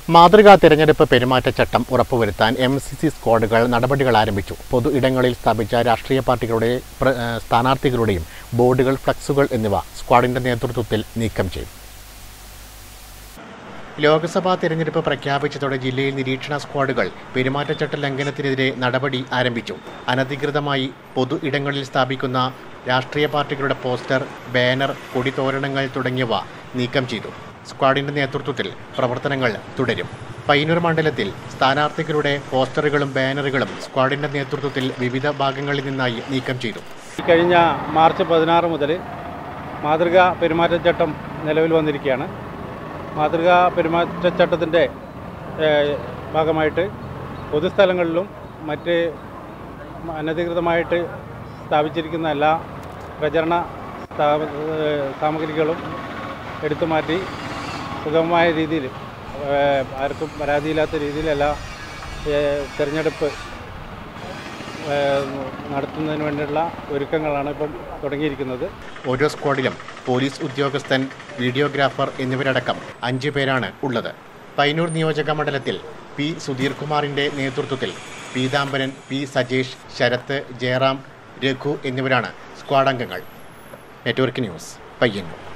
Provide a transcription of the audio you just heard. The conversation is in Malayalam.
മാതൃകാ തിരഞ്ഞെടുപ്പ് പെരുമാറ്റച്ചട്ടം ഉറപ്പുവരുത്താൻ MCC സ്ക്വാഡുകൾ നടപടികൾ ആരംഭിച്ചു. പൊതു ഇടങ്ങളിൽ സ്ഥാപിച്ച രാഷ്ട്രീയ പാർട്ടികളുടെ സ്ഥാനാർത്ഥികളുടെയും ബോർഡുകൾ, ഫ്ലക്സുകൾ എന്നിവ സ്ക്വാഡിന്റെ നേതൃത്വത്തിൽ നീക്കം ചെയ്തു. ലോക്സഭാ തിരഞ്ഞെടുപ്പ് പ്രഖ്യാപിച്ചതോടെ ജില്ലയിൽ നിരീക്ഷണ സ്ക്വാഡുകൾ പെരുമാറ്റച്ചട്ട ലംഘനത്തിനെതിരെ നടപടി ആരംഭിച്ചു. അനധികൃതമായി പൊതു ഇടങ്ങളിൽ സ്ഥാപിക്കുന്ന രാഷ്ട്രീയ പാർട്ടികളുടെ പോസ്റ്റർ, ബാനർ, കൊടിതോരണങ്ങൾ തുടങ്ങിയവ നീക്കം ചെയ്തു. സ്ക്വാഡിന്റെ നേതൃത്വത്തിൽ പ്രവർത്തനങ്ങൾ തുടരും. പയ്യന്നൂർ മണ്ഡലത്തിൽ സ്ഥാനാർത്ഥികളുടെ പോസ്റ്ററുകളും ബാനറുകളും സ്ക്വാഡിന്റെ നേതൃത്വത്തിൽ വിവിധ ഭാഗങ്ങളിൽ നിന്നായി നീക്കം ചെയ്തു. കഴിഞ്ഞ മാർച്ച് 16 മുതൽ മാതൃകാ പെരുമാറ്റച്ചട്ടം നിലവിൽ വന്നിരിക്കുകയാണ്. മാതൃകാ പെരുമാറ്റച്ചട്ടത്തിൻ്റെ ഭാഗമായിട്ട് പൊതുസ്ഥലങ്ങളിലും മറ്റ് അനധികൃതമായിട്ട് സ്ഥാപിച്ചിരിക്കുന്ന എല്ലാ പ്രചരണ സാമഗ്രികളും എടുത്തുമാറ്റി സുഗമമായ രീതിയിൽ, ആർക്കും പരാതിയില്ലാത്ത രീതിയിൽ എല്ലാ തിരഞ്ഞെടുപ്പ് നടത്തുന്നതിന് വേണ്ടിയുള്ള ഒരുക്കങ്ങളാണ് ഇപ്പം തുടങ്ങിയിരിക്കുന്നത്. ഓരോ സ്ക്വാഡിലും പോലീസ് ഉദ്യോഗസ്ഥൻ, വീഡിയോഗ്രാഫർ എന്നിവരടക്കം 5 പേരാണ് ഉള്ളത്. പയ്യന്നൂർ നിയോജക മണ്ഡലത്തിൽ P. സുധീർ കുമാറിൻ്റെ നേതൃത്വത്തിൽ പീതാംബരൻ, P. സജേഷ്, ശരത്ത്, ജയറാം, രഘു എന്നിവരാണ് സ്ക്വാഡ് അംഗങ്ങൾ. Network news, Payyanur.